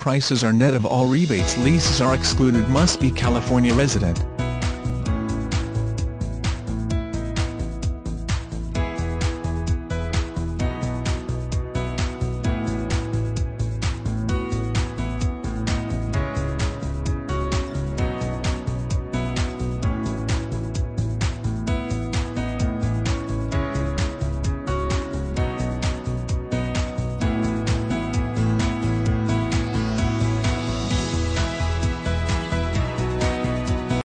prices are net of all rebates. Leases are excluded. Must be California resident.